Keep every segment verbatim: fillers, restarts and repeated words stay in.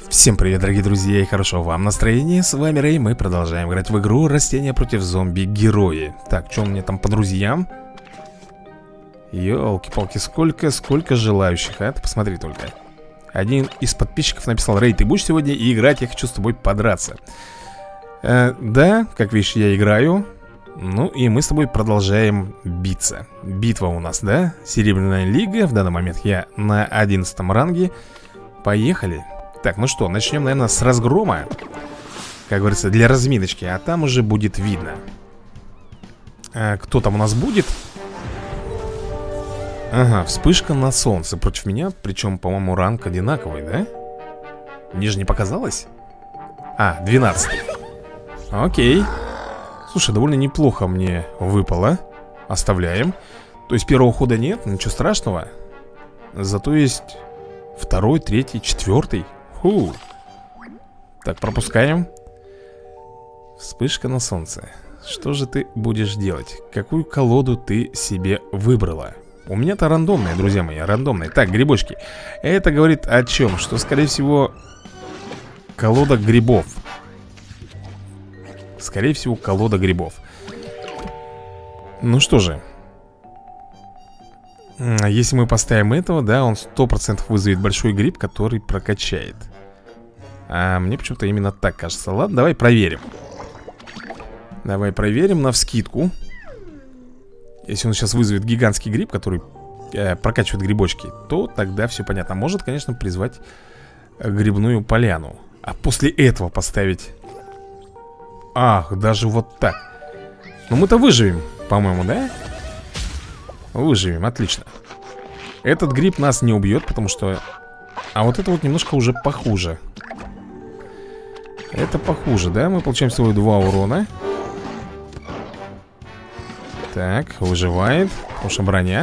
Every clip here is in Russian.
Всем привет, дорогие друзья, и хорошего вам настроения. С вами Рэй, мы продолжаем играть в игру Растения против зомби-герои. Так, что у меня там по друзьям? Ёлки-палки, сколько, сколько желающих, а? Ты посмотри только. Один из подписчиков написал: Рэй, ты будешь сегодня играть, я хочу с тобой подраться. э, Да, как видишь, я играю. Ну и мы с тобой продолжаем биться. Битва у нас, да? Серебряная лига, в данный момент я на одиннадцатом ранге. Поехали. Так, ну что, начнем, наверное, с разгрома. Как говорится, для разминочки. А там уже будет видно, а, кто там у нас будет. Ага, вспышка на солнце против меня. Причем, по-моему, ранг одинаковый, да? Мне же не показалось. А, двенадцатый. Окей. Слушай, довольно неплохо мне выпало. Оставляем. То есть первого хода нет, ничего страшного. Зато есть второй, третий, четвертый. Фу. Так, пропускаем. Вспышка на солнце. Что же ты будешь делать? Какую колоду ты себе выбрала? У меня-то рандомная, друзья мои, рандомная. Так, грибочки. Это говорит о чем? Что, скорее всего, колода грибов. Скорее всего, колода грибов. Ну что же, если мы поставим этого, да, он сто процентов вызовет большой гриб, который прокачает. А мне почему-то именно так кажется. Ладно, давай проверим. Давай проверим навскидку. Если он сейчас вызовет гигантский гриб, который э, прокачивает грибочки, то тогда все понятно. Может, конечно, призвать грибную поляну, а после этого поставить... Ах, даже вот так. Ну мы-то выживем, по-моему, да? Выживем, отлично. Этот гриб нас не убьет, потому что... А вот это вот немножко уже похуже. Это похуже, да? Мы получаем всего два урона. Так, выживает. Потому что броня.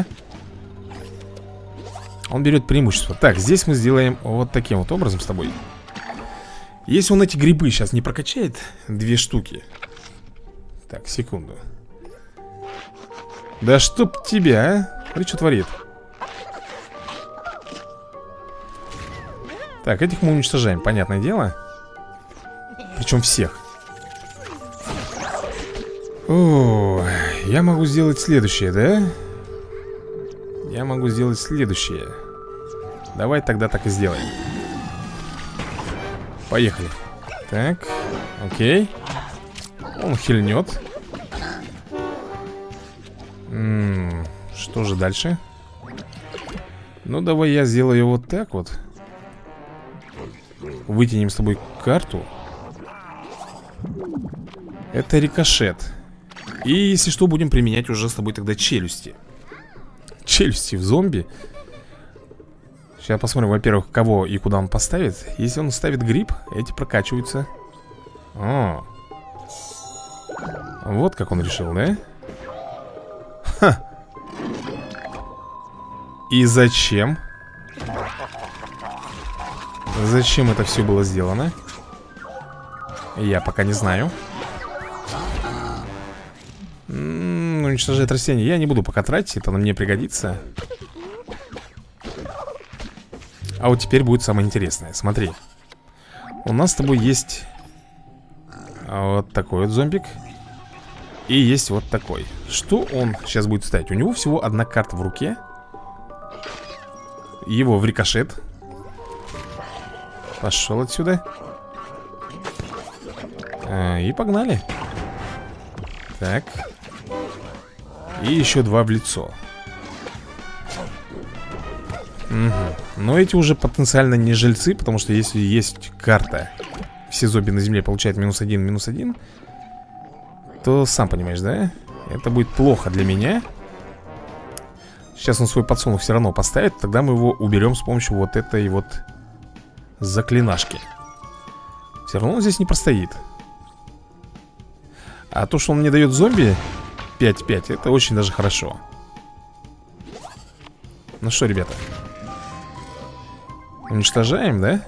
Он берет преимущество. Так, здесь мы сделаем вот таким вот образом с тобой. Если он эти грибы сейчас не прокачает, две штуки. Так, секунду. Да чтоб тебя, а? Смотри, что творит. Так, этих мы уничтожаем, понятное дело. Причем всех. О, я могу сделать следующее, да? Я могу сделать следующее. Давай тогда так и сделаем. Поехали. Так, окей. Он хильнет. М-м, что же дальше? Ну, давай я сделаю вот так вот. Вытянем с тобой карту. Это рикошет. И если что, будем применять уже с тобой тогда челюсти. Челюсти в зомби. Сейчас посмотрим, во-первых, кого и куда он поставит. Если он ставит гриб, эти прокачиваются. О, вот как он решил, да? Ха. И зачем? Зачем это все было сделано? Я пока не знаю. М-м, уничтожает растения. Я не буду пока тратить, это на мне пригодится. А вот теперь будет самое интересное. Смотри. У нас с тобой есть вот такой вот зомбик. И есть вот такой. Что он сейчас будет ставить? У него всего одна карта в руке. Его в рикошет. Пошел отсюда. а, И погнали. Так. И еще два в лицо. Угу. Но эти уже потенциально не жильцы, потому что если есть карта все зомби на земле получают минус один, минус один, то сам понимаешь, да? Это будет плохо для меня. Сейчас он свой подсолнух все равно поставит. Тогда мы его уберем с помощью вот этой вот заклинашки. Все равно он здесь не простоит. А то, что он мне дает зомби пять пять, это очень даже хорошо. Ну что, ребята, уничтожаем, да?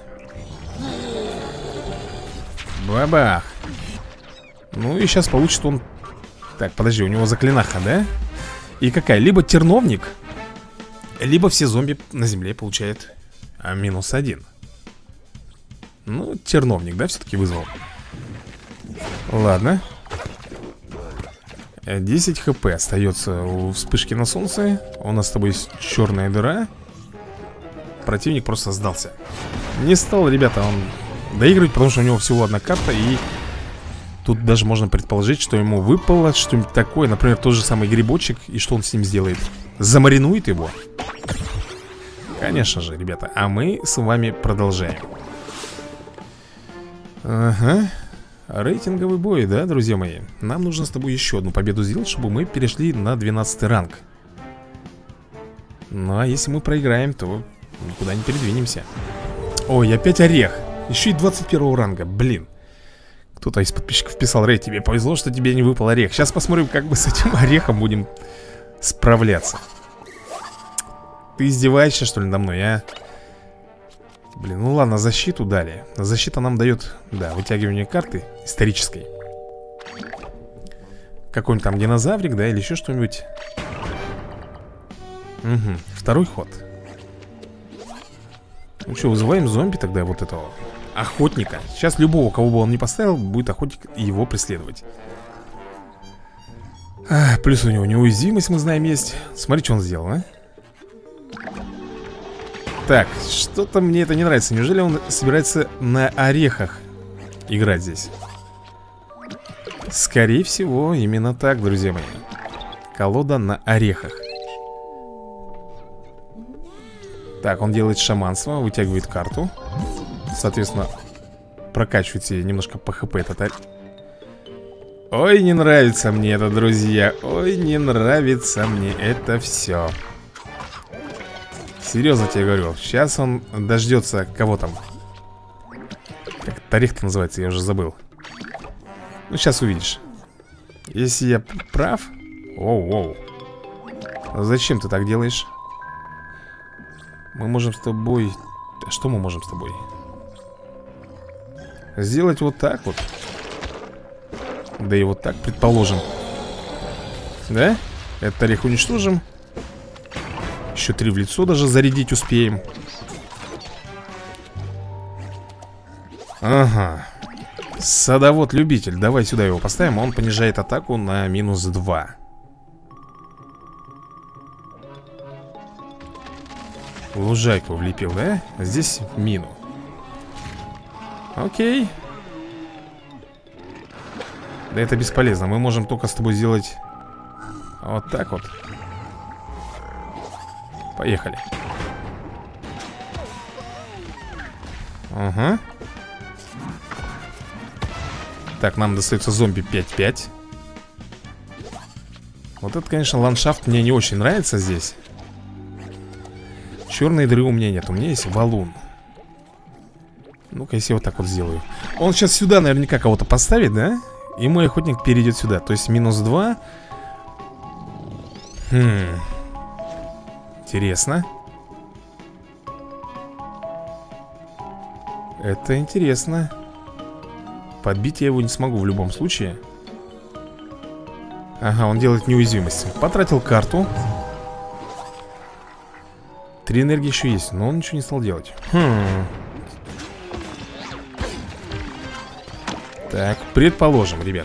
Бабах. Ну и сейчас получит он... Так, подожди, у него заклинаха, да? И какая? Либо терновник, либо все зомби на земле получают а, минус один. Ну, терновник, да, все-таки вызвал. Ладно. десять хп остается у вспышки на солнце. У нас с тобой есть черная дыра. Противник просто сдался. Не стал, ребята, он доигрывать, потому что у него всего одна карта. И тут даже можно предположить, что ему выпало что-нибудь такое. Например, тот же самый грибочек. И что он с ним сделает? Замаринует его? Конечно же, ребята. А мы с вами продолжаем. Ага. Рейтинговый бой, да, друзья мои? Нам нужно с тобой еще одну победу сделать, чтобы мы перешли на двенадцатый ранг. Ну, а если мы проиграем, то никуда не передвинемся. Ой, опять орех. Еще и двадцать первого ранга, блин. Кто-то из подписчиков писал: Рэй, тебе повезло, что тебе не выпал орех. Сейчас посмотрим, как мы с этим орехом будем справляться. Ты издеваешься, что ли, надо мной, а? Блин, ну ладно, защиту дали. Защита нам дает, да, вытягивание карты исторической. Какой-нибудь там динозаврик, да, или еще что-нибудь. Угу, второй ход. Ну что, вызываем зомби тогда вот этого охотника. Сейчас любого, кого бы он ни поставил, будет охотник его преследовать. а, Плюс у него неуязвимость, мы знаем, есть. Смотри, что он сделал, а. Так, что-то мне это не нравится. Неужели он собирается на орехах играть здесь? Скорее всего, именно так, друзья мои. Колода на орехах. Так, он делает шаманство, вытягивает карту. Соответственно, прокачивает себе немножко по хп этот орех. Ой, не нравится мне это, друзья. Ой, не нравится мне это все. Серьезно тебе говорю. Сейчас он дождется. Кого там? Как этот орех-то называется, я уже забыл. Ну, сейчас увидишь. Если я прав. Оу-оу. Зачем ты так делаешь? Мы можем с тобой... Что мы можем с тобой? Сделать вот так вот. Да и вот так, предположим. Да? Этот орех уничтожим. Еще три в лицо даже зарядить успеем. Ага. Садовод-любитель. Давай сюда его поставим. Он понижает атаку на минус два. Лужайку влепил, да? Здесь мину. Окей. Да это бесполезно. Мы можем только с тобой сделать вот так вот. Поехали. Ага. Так, нам достается зомби пять-пять. Вот это, конечно, ландшафт мне не очень нравится здесь. Черной дыры у меня нет, у меня есть валун. Ну-ка, если я вот так вот сделаю. Он сейчас сюда наверняка кого-то поставит, да? И мой охотник перейдет сюда. То есть минус два. Хм. Интересно. Это интересно. Подбить я его не смогу в любом случае. Ага, он делает неуязвимость. Потратил карту. Три энергии еще есть, но он ничего не стал делать. Хм. Так, предположим, ребят.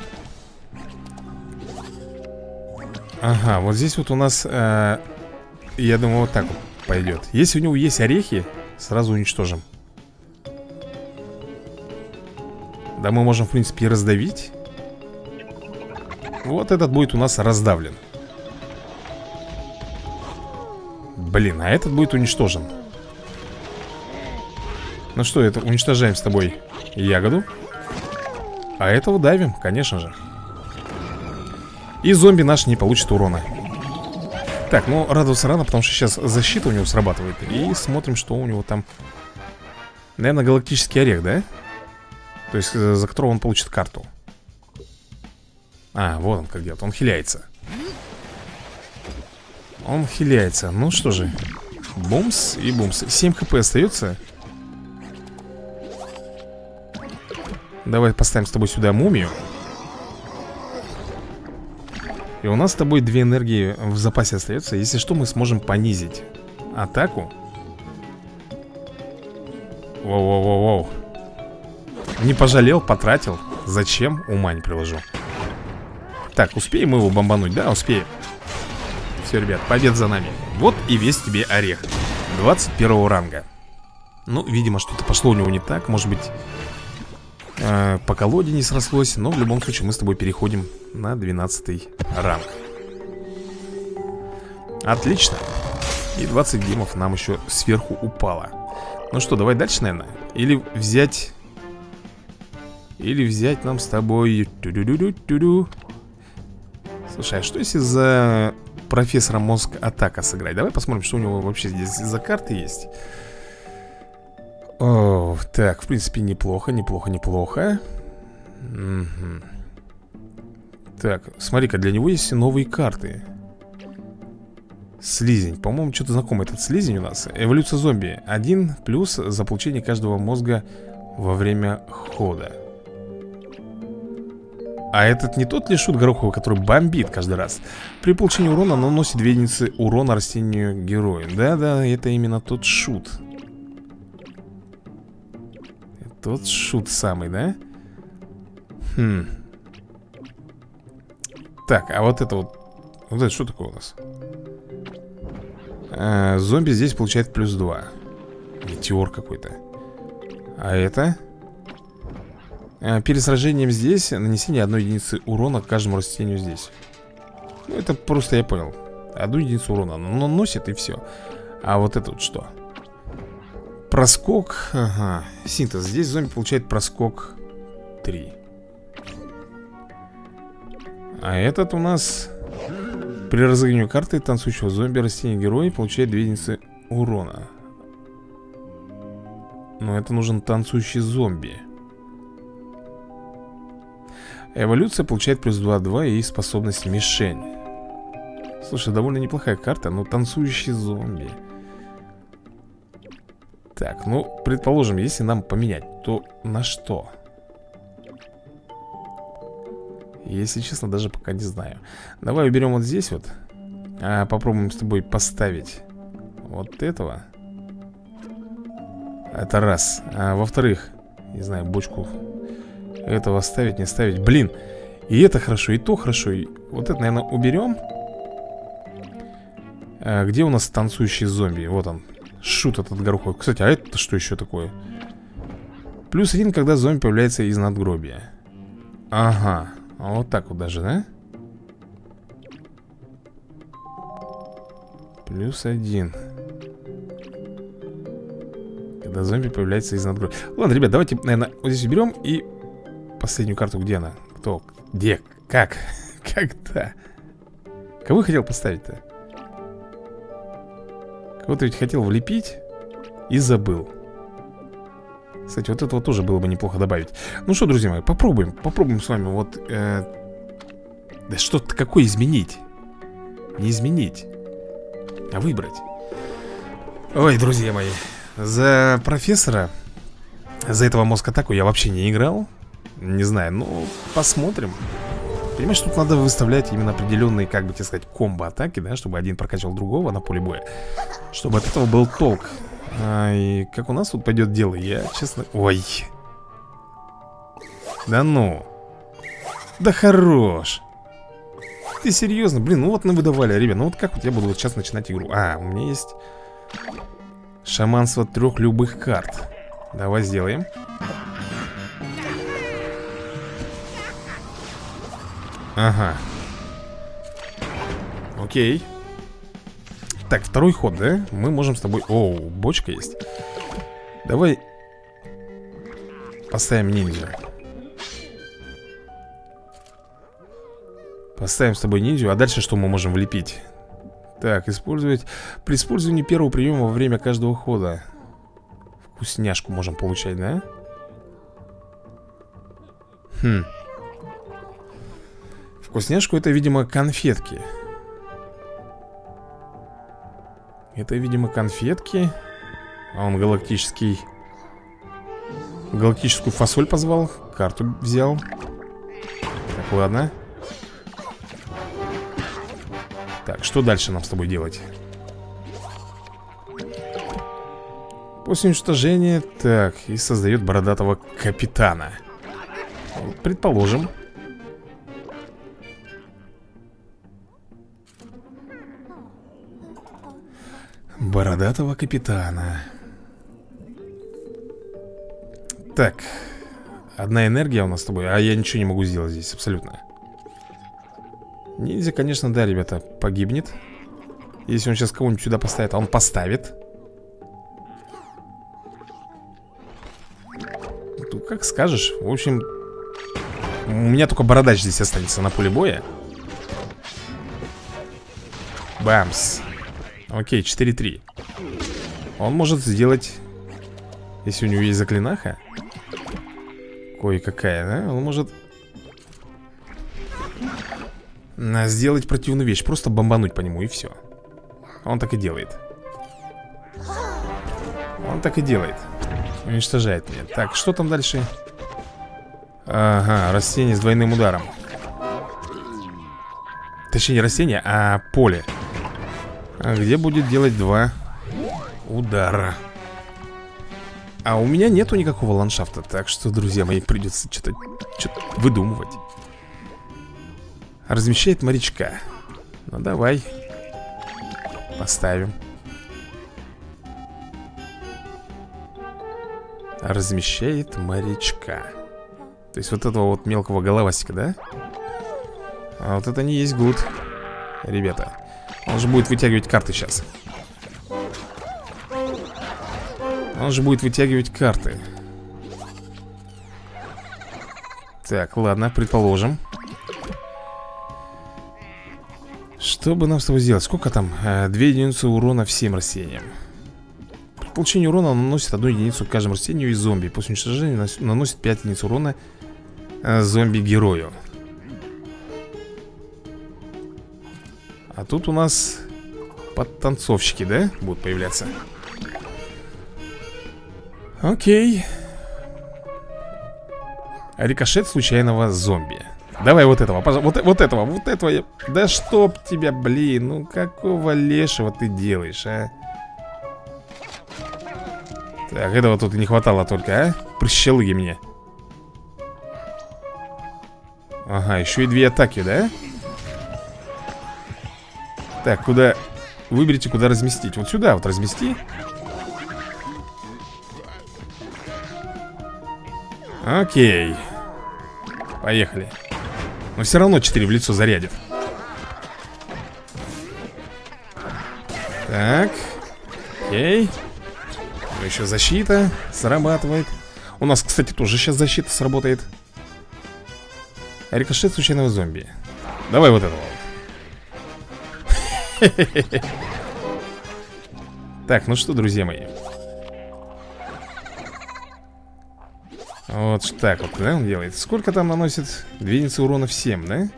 Ага, вот здесь вот у нас э, я думаю, вот так вот пойдет. Если у него есть орехи, сразу уничтожим. Да, мы можем, в принципе, и раздавить. Вот этот будет у нас раздавлен. Блин, а этот будет уничтожен. Ну что, это уничтожаем с тобой ягоду. А этого давим, конечно же. И зомби наш не получит урона. Так, ну радоваться рано, потому что сейчас защита у него срабатывает. И смотрим, что у него там. Наверное, галактический орех, да? То есть, за которого он получит карту. А, вот он как делает, он хиляется. Он хиляется, ну что же. Бумс и бумс. семь хп остается. Давай поставим с тобой сюда мумию. И у нас с тобой две энергии в запасе остается. Если что, мы сможем понизить атаку. Воу-воу-воу-воу. Не пожалел, потратил. Зачем? Ума не приложу. Так, успеем мы его бомбануть? Да, успеем. Все, ребят, победа за нами. Вот и весь тебе орех. двадцать первого ранга. Ну, видимо, что-то пошло у него не так. Может быть, э, по колоде не срослось. Но в любом случае мы с тобой переходим на двенадцатый ранг. Отлично. И двадцать гемов нам еще сверху упало. Ну что, давай дальше, наверное. Или взять... Или взять нам с тобой... Ту-ду-ду-ду-ду-ду. Слушай, а что если за профессора мозг атака сыграть? Давай посмотрим, что у него вообще здесь за карты есть. О, так, в принципе, неплохо, неплохо, неплохо. Угу. Так, смотри-ка, для него есть новые карты. Слизень, по-моему, что-то знакомое этот слизень у нас. Эволюция зомби. Один плюс за получение каждого мозга во время хода. А этот не тот ли шут гороховый, который бомбит каждый раз? При получении урона наносит две единицы урона растению героя. Да-да, это именно тот шут. Тот шут самый, да? Хм. Так, а вот это вот. Вот это что такое у нас? А, зомби здесь получает плюс два. Метеор какой-то. А это? А, перед сражением здесь нанесение одной единицы урона каждому растению здесь. Ну, это просто я понял. Одну единицу урона оно наносит и все. А вот это вот что? Проскок. Ага. Синтез. Здесь зомби получает проскок три. А этот у нас... При разыгрывании карты танцующего зомби растения героя получает две единицы урона. Но это нужен танцующий зомби. Эволюция получает плюс два-два и способность мишень. Слушай, довольно неплохая карта, но танцующий зомби. Так, ну, предположим, если нам поменять, то на что? Если честно, даже пока не знаю. Давай уберем вот здесь вот. а, Попробуем с тобой поставить вот этого. Это раз. А во-вторых, не знаю, бочку этого ставить, не ставить. Блин, и это хорошо, и то хорошо. И вот это, наверное, уберем. а, Где у нас танцующий зомби? Вот он, шут этот гороховый. Кстати, а это что еще такое? Плюс один, когда зомби появляется из надгробия. Ага. Вот так вот даже, да? Плюс один. Когда зомби появляется из надгробия. Ладно, ребят, давайте, наверное, вот здесь уберем. И последнюю карту, где она? Кто? Где? Как? Когда? Кого хотел поставить-то? Кого-то ведь хотел влепить и забыл. Кстати, вот этого тоже было бы неплохо добавить. Ну что, друзья мои, попробуем. Попробуем с вами вот э... Да что-то какое изменить. Не изменить, а выбрать. Ой, друзья мои, за профессора, за этого мозг-атаку я вообще не играл. Не знаю, ну посмотрим. Понимаешь, тут надо выставлять именно определенные, как бы тебе сказать, комбо-атаки, да, чтобы один прокачивал другого на поле боя, чтобы от этого был толк. А, и как у нас тут пойдет дело, я честно... Ой. Да ну. Да хорош. Ты серьезно? Блин, ну вот мы выдавали, ребят. Ну вот как вот я буду вот сейчас начинать игру? А, у меня есть шаманство трех любых карт. Давай сделаем. Ага. Окей. Так, второй ход, да? Мы можем с тобой... О, бочка есть. Давай поставим ниндзю. Поставим с тобой ниндзю. А дальше что мы можем влепить? Так, использовать... При использовании первого приема во время каждого хода вкусняшку можем получать, да? Хм. Вкусняшку это, видимо, конфетки. Это, видимо, конфетки. А он галактический... Галактическую фасоль позвал. Карту взял. Так, ладно. Так, что дальше нам с тобой делать? После уничтожения. Так, и создает бородатого капитана. Предположим. Бородатого капитана. Так. Одна энергия у нас с тобой. А я ничего не могу сделать здесь, абсолютно. Ниндзя, конечно, да, ребята, погибнет. Если он сейчас кого-нибудь сюда поставит. А он поставит. Ну, как скажешь. В общем, у меня только бородач здесь останется на поле боя. Бамс. Окей, четыре три. Он может сделать, если у него есть заклинаха кое-какая, да? Он может сделать противную вещь. Просто бомбануть по нему и все. Он так и делает. Он так и делает. Уничтожает меня. Так, что там дальше? Ага, растение с двойным ударом. Точнее, не растение, а поле. А где будет делать два удара. А у меня нету никакого ландшафта. Так что, друзья мои, придется что-то что-то выдумывать. Размещает морячка. Ну давай. Поставим. Размещает морячка. То есть вот этого вот мелкого головастика, да? А вот это не есть гуд, ребята. Он же будет вытягивать карты сейчас. Он же будет вытягивать карты. Так, ладно, предположим. Что бы нам с тобой сделать? Сколько там? Две единицы урона всем растениям. При получении урона он наносит одну единицу каждому растению и зомби. После уничтожения наносит пять единиц урона зомби-герою. А тут у нас подтанцовщики, да? Будут появляться. Окей. Рикошет случайного зомби. Давай вот этого, пожалуйста, вот, вот этого, вот этого я... Да чтоб тебя, блин, ну какого лешего ты делаешь, а? Так, этого тут и не хватало только, а? Прищелыги мне. Ага, еще и две атаки, да? Так, куда... Выберите, куда разместить. Вот сюда вот размести. Окей. Поехали. Но все равно четыре в лицо зарядит. Так. Окей. Еще защита срабатывает. У нас, кстати, тоже сейчас защита сработает. Рикошет случайного зомби. Давай вот этого. Так, ну что, друзья мои. Вот так вот, да, он делает. Сколько там наносит? Две единицы урона всем, да?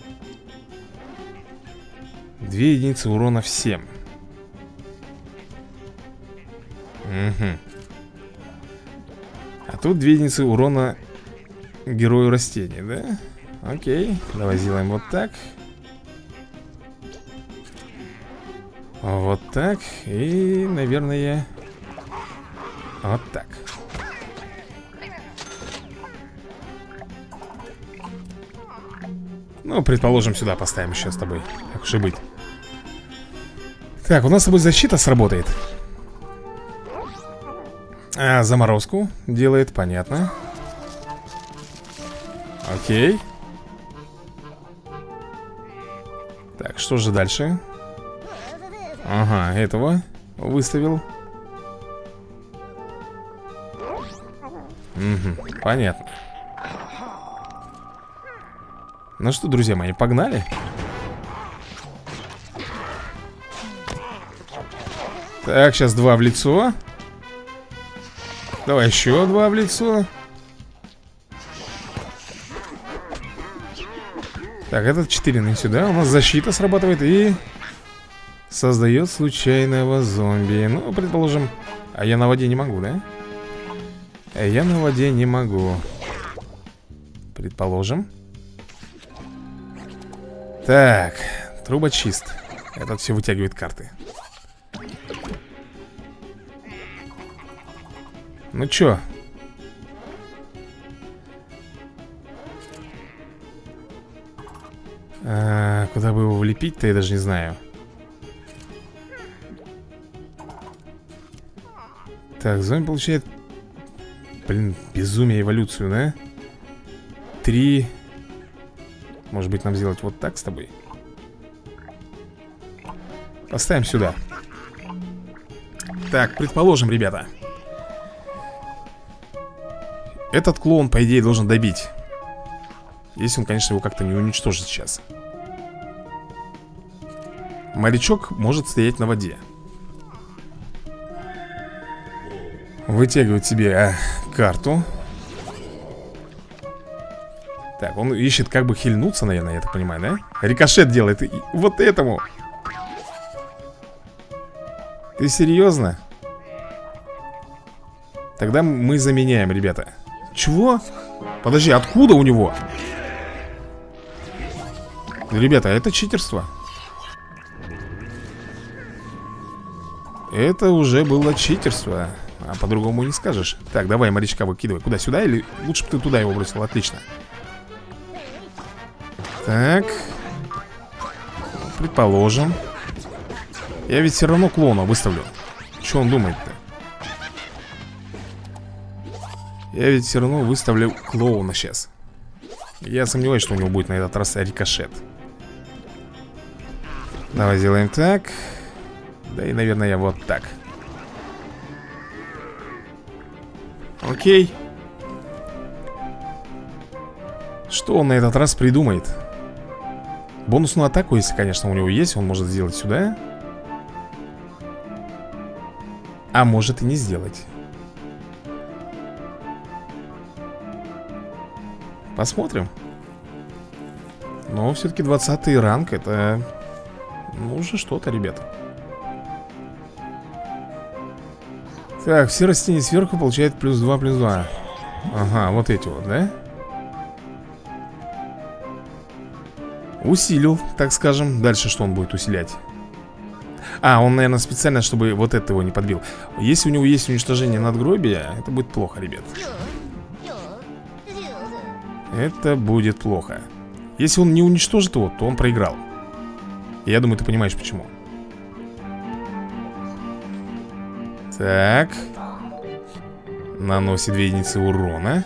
Две единицы урона всем. Угу. А тут две единицы урона герою растения, да? Окей, давай сделаем вот так. Вот так. И, наверное, вот так. Ну, предположим, сюда поставим еще с тобой. Как уж и быть. Так, у нас с тобой защита сработает. А, заморозку делает, понятно. Окей. Так, что же дальше? Ага, этого выставил. Угу, понятно. Ну что, друзья мои, погнали. Так, сейчас два в лицо. Давай еще два в лицо. Так, этот четыре на сюда. У нас защита срабатывает и создает случайного зомби. Ну, предположим. А я на воде не могу, да? А я на воде не могу. Предположим. Так, трубочист. Этот все вытягивает карты. Ну чё? А, куда бы его влепить-то, я даже не знаю. Так, зомби получает... Блин, безумие, эволюцию, да? Три. Может быть, нам сделать вот так с тобой? Поставим сюда. Так, предположим, ребята. Этот клоун, по идее, должен добить. Если он, конечно, его как-то не уничтожит сейчас. Морячок может стоять на воде. Вытягивает себе а, карту. Так, он ищет как бы хильнуться, наверное, я так понимаю, да? Рикошет делает и вот этому. Ты серьезно? Тогда мы заменяем, ребята. Чего? Подожди, откуда у него? Ребята, это читерство. Это уже было читерство. А по-другому не скажешь. Так, давай морячка выкидывай. Куда, сюда или лучше бы ты туда его бросил? Отлично. Так. Предположим. Я ведь все равно клоуна выставлю. Что он думает-то? Я ведь все равно выставлю клоуна сейчас. Я сомневаюсь, что у него будет на этот раз рикошет. Давай сделаем так. Да и, наверное, вот так. Окей. Что он на этот раз придумает? Бонусную атаку, если, конечно, у него есть, он может сделать сюда. А может и не сделать. Посмотрим. Но все-таки двадцатый ранг, это... Ну, уже что-то, ребята. Так, все растения сверху получают плюс два, плюс два. Ага, вот эти вот, да? Усилил, так скажем. Дальше что он будет усилять? А, он, наверное, специально, чтобы вот этого не подбил. Если у него есть уничтожение надгробия, это будет плохо, ребят. Это будет плохо. Если он не уничтожит его, то он проиграл. Я думаю, ты понимаешь, почему. Так. Наносит две единицы урона.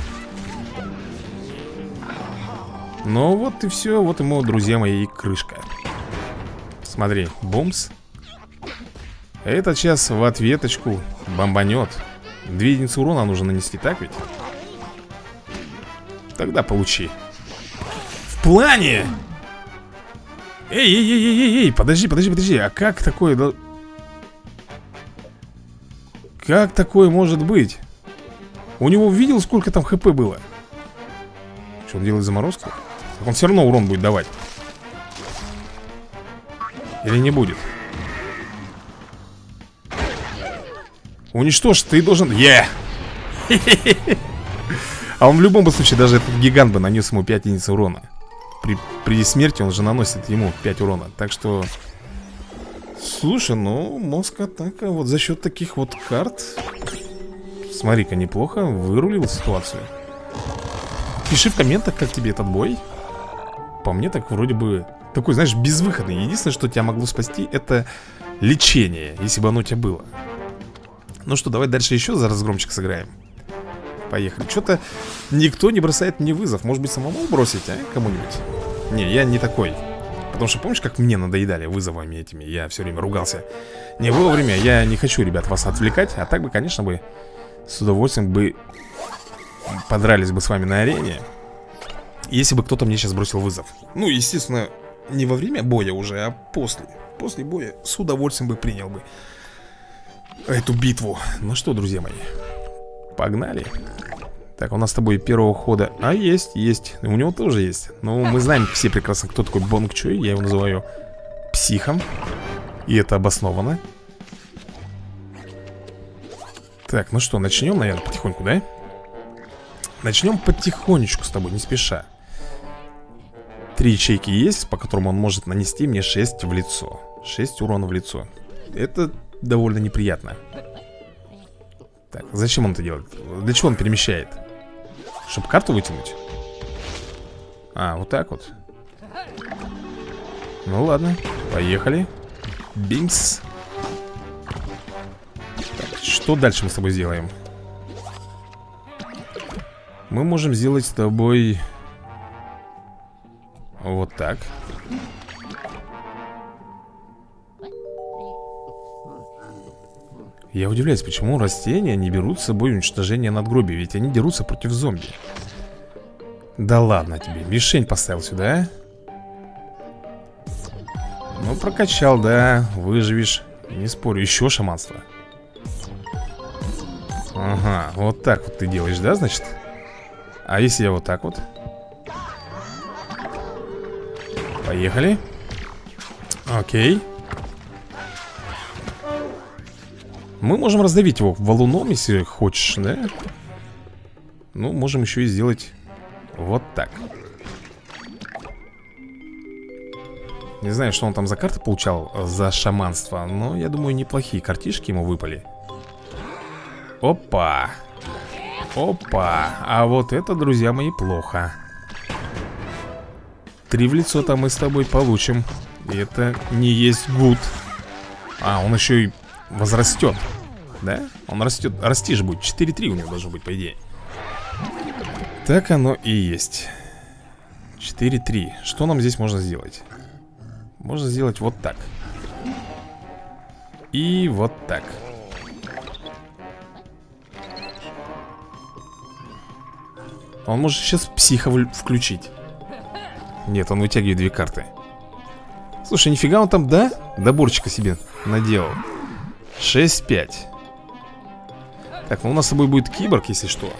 Ну вот и все. Вот ему, друзья мои, и крышка. Смотри, бумс. Этот сейчас в ответочку бомбанет. Две единицы урона нужно нанести, так ведь? Тогда получи. В плане! Эй, эй, эй, эй, эй, подожди, подожди, подожди. А как такое... Как такое может быть? У него видел, сколько там хп было? Что, он делает заморозку? Так он все равно урон будет давать. Или не будет? Уничтожь, ты должен... Е! Yeah! А он в любом случае, даже этот гигант бы нанес ему пять единиц урона. При, при смерти он же наносит ему пять урона. Так что... Слушай, ну, мозг атака вот за счет таких вот карт. Смотри-ка, неплохо вырулил ситуацию. Пиши в комментах, как тебе этот бой. По мне так вроде бы такой, знаешь, безвыходный. Единственное, что тебя могло спасти, это лечение, если бы оно у тебя было. Ну что, давай дальше еще за разгромчик сыграем. Поехали. Что-то никто не бросает мне вызов. Может быть, самому бросить, а? Кому-нибудь? Не, я не такой. Потому что помнишь, как мне надоедали вызовами этими? Я все время ругался не вовремя. Я не хочу, ребят, вас отвлекать. А так бы, конечно, бы с удовольствием бы подрались бы с вами на арене, если бы кто-то мне сейчас бросил вызов. Ну, естественно, не во время боя уже, а после. После боя с удовольствием бы принял бы эту битву. Ну что, друзья мои, погнали. Так, у нас с тобой первого хода. А, есть, есть, у него тоже есть. Ну, мы знаем все прекрасно, кто такой Бонг Чой. Я его называю психом. И это обоснованно. Так, ну что, начнем, наверное, потихоньку, да? Начнем потихонечку с тобой, не спеша. Три ячейки есть, по которым он может нанести мне шесть в лицо. шесть урона в лицо. Это довольно неприятно. Так, зачем он это делает? Для чего он перемещает? Чтобы карту вытянуть? А, вот так вот. Ну ладно, поехали. Бинкс. Так, что дальше мы с тобой сделаем? Мы можем сделать с тобой вот так. Я удивляюсь, почему растения не берут с собой уничтожение надгробий. Ведь они дерутся против зомби. Да ладно тебе, мишень поставил сюда. Ну, прокачал, да, выживешь. Не спорю, еще шаманство. Ага, вот так вот ты делаешь, да, значит? А если я вот так вот? Поехали. Окей. Мы можем раздавить его валуном, если хочешь, да? Ну, можем еще и сделать вот так. Не знаю, что он там за карты получал за шаманство, но я думаю, неплохие картишки ему выпали. Опа. Опа. А вот это, друзья мои, плохо. Три в лицо-то мы с тобой получим. И это не есть гуд. А, он еще и возрастет. Да? Он растет, расти же будет. четыре три у него должно быть, по идее. Так оно и есть. четыре три. Что нам здесь можно сделать? Можно сделать вот так. И вот так. Он может сейчас психа включить. Нет, он вытягивает две карты. Слушай, нифига он там, да? Доборчика себе наделал. шесть пять. Так, ну у нас с собой будет киборг, если что.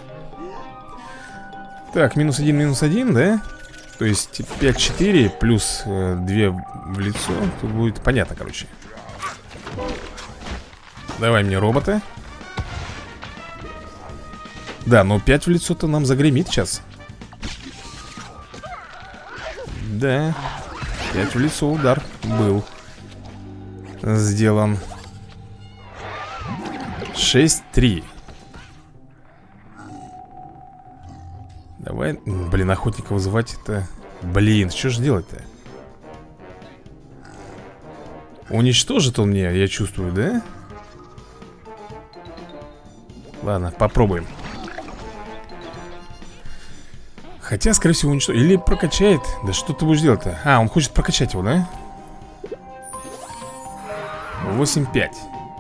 Так, минус один, минус один, да? То есть пять четыре плюс э, два в лицо. Тут будет понятно, короче. Давай мне робота. Да, но пять в лицо-то нам загремит сейчас. Да, пять в лицо удар был сделан. шесть три. Давай, блин, охотника вызывать это. Блин, что же делать-то? Уничтожит он меня, я чувствую, да? Ладно, попробуем. Хотя, скорее всего, уничтожит. Или прокачает. Да что ты будешь делать-то? А, он хочет прокачать его, да? восемь пять.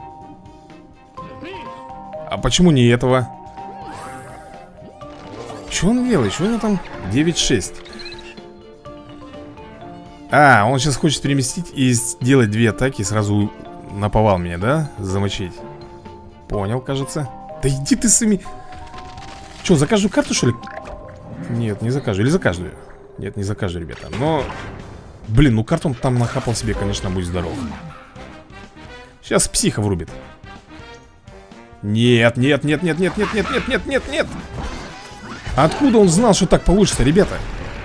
А почему не этого? Что он делает? Что у него там? девять шесть. А, он сейчас хочет переместить и сделать две атаки. Сразу наповал меня, да? Замочить. Понял, кажется. Да иди ты сами. Что, за каждую карту, что ли? Нет, не за каждую. Или за каждую? Нет, не за каждую, ребята. Но, блин, ну карту он там нахапал себе, конечно, будь здоров. Сейчас психа врубит. Нет, нет, нет, нет, нет, нет, нет, нет, нет, нет, нет. Откуда он знал, что так получится, ребята?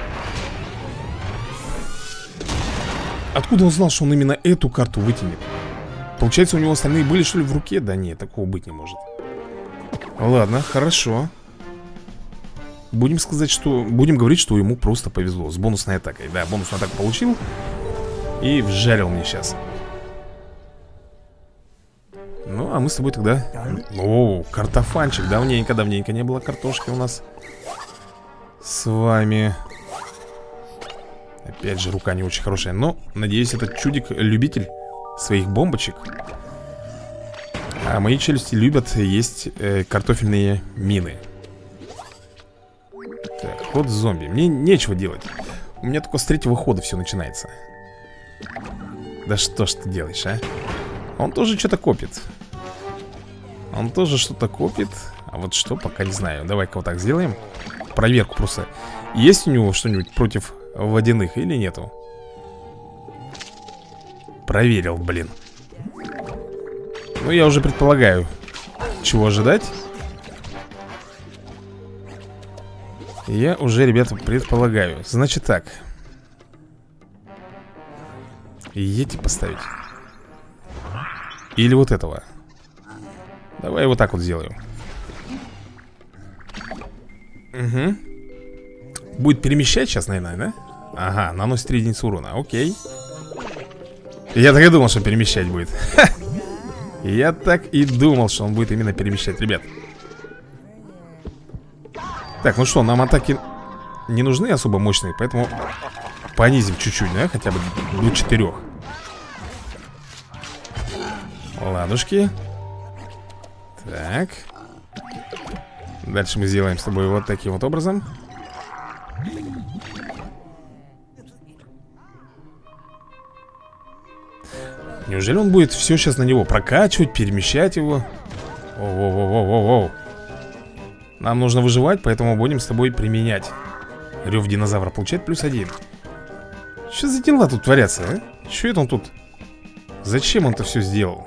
Откуда он знал, что он именно эту карту вытянет? Получается, у него остальные были, что ли, в руке? Да нет, такого быть не может. Ладно, хорошо. Будем сказать, что... Будем говорить, что ему просто повезло с бонусной атакой. Да, бонусную атаку получил. И вжарил мне сейчас. Ну, а мы с тобой тогда... О, картофанчик. Давненько-давненько не было картошки у нас с вами. Опять же, рука не очень хорошая. Но, надеюсь, этот чудик любитель своих бомбочек. А мои челюсти любят есть э, картофельные мины. Так, ход зомби. Мне нечего делать. У меня только с третьего хода все начинается. Да что ж ты делаешь, а? Он тоже что-то копит. Он тоже что-то копит. А вот что, пока не знаю. Давай-ка вот так сделаем. Проверку просто. Есть у него что-нибудь против водяных или нету? Проверил, блин. Ну, я уже предполагаю, чего ожидать. Я уже, ребята, предполагаю. Значит так. Йети поставить. Или вот этого. Давай вот так вот сделаю. Угу. Будет перемещать сейчас, наверное, да? Ага, наносит три единицы урона, окей. Я так и думал, что перемещать будет. Я так и думал, что он будет именно перемещать, ребят. Так, ну что, нам атаки не нужны особо мощные, поэтому понизим чуть-чуть, да, хотя бы до четырех. Ладушки. Так. Дальше мы сделаем с тобой вот таким вот образом. Неужели он будет все сейчас на него прокачивать, перемещать его? Оу-оу-оу-оу-оу. Нам нужно выживать, поэтому будем с тобой применять. Рев динозавра получает плюс один. Что за дела тут творятся, а? Что это он тут? Зачем он это все сделал?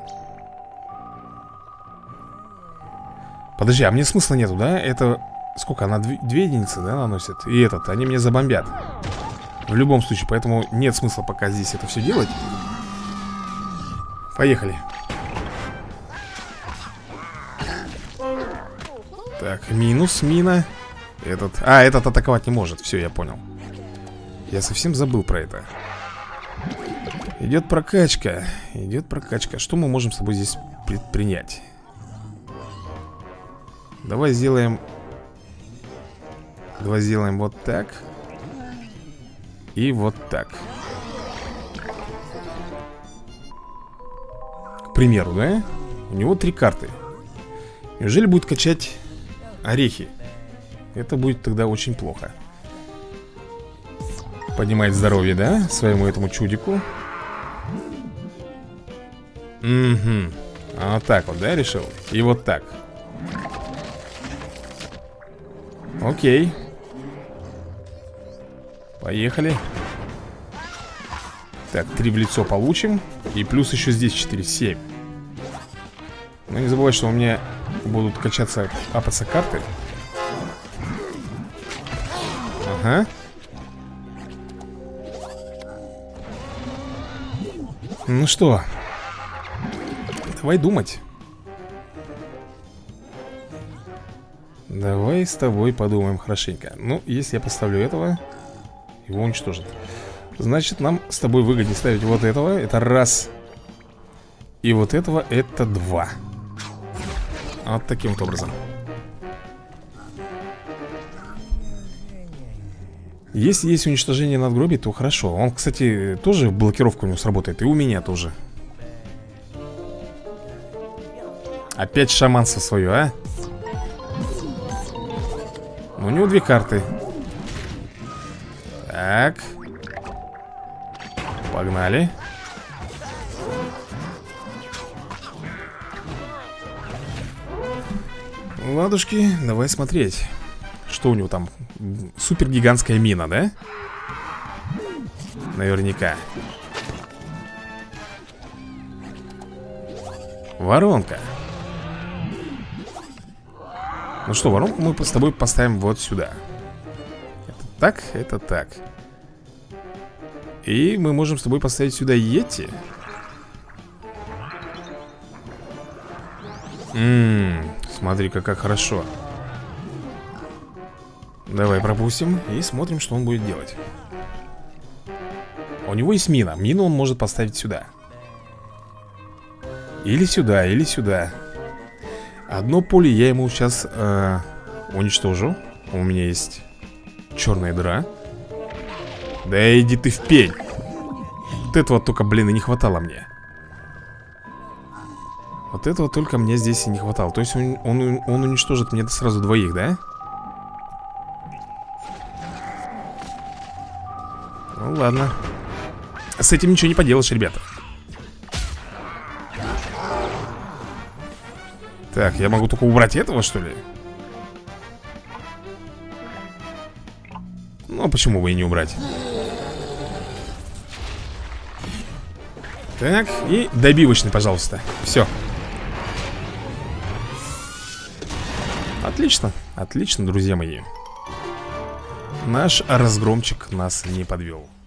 Подожди, а мне смысла нету, да? Это... Сколько? Она две, две единицы, да, наносит? И этот, они мне забомбят. В любом случае, поэтому нет смысла пока здесь это все делать. Поехали. Так, минус, мина. Этот... А, этот атаковать не может. Все, я понял. Я совсем забыл про это. Идет прокачка. Идет прокачка. Что мы можем с тобой здесь предпринять? Давай сделаем... Давай сделаем вот так. И вот так. К примеру, да? У него три карты. Неужели будет качать орехи? Это будет тогда очень плохо. Поднимает здоровье, да? Своему этому чудику. Угу. А вот так вот, да, решил? И вот так. Окей. Поехали. Так, три в лицо получим. И плюс еще здесь четыре, семь. Но не забывай, что у меня будут качаться, апаться карты. Ага. Ну что, давай думать. Давай с тобой подумаем хорошенько. Ну, если я поставлю этого, его уничтожат. Значит, нам с тобой выгоднее ставить вот этого. Это раз. И вот этого это два. Вот таким вот образом. Если есть уничтожение надгробий, то хорошо. Он, кстати, тоже блокировка у него сработает. И у меня тоже. Опять шаманство свое, а? Но у него две карты. Так. Погнали. Ладушки, давай смотреть. Что у него там? Супергигантская мина, да? Наверняка. Воронка. Ну что, воронку мы с тобой поставим вот сюда. Это так, это так. И мы можем с тобой поставить сюда йети. Ммм, смотри-ка, как хорошо. Давай пропустим и смотрим, что он будет делать. У него есть мина. Мину он может поставить сюда. Или сюда, или сюда. Одно поле я ему сейчас э, уничтожу. У меня есть черная дыра. Да иди ты в пень. Вот этого только, блин, и не хватало мне. Вот этого только мне здесь и не хватало. То есть он, он, он уничтожит мне сразу двоих, да? Ну ладно. С этим ничего не поделаешь, ребята. Так, я могу только убрать этого, что ли? Ну, а почему бы и не убрать? Так, и добивочный, пожалуйста. Все. Отлично, отлично, друзья мои. Наш разгромчик нас не подвел.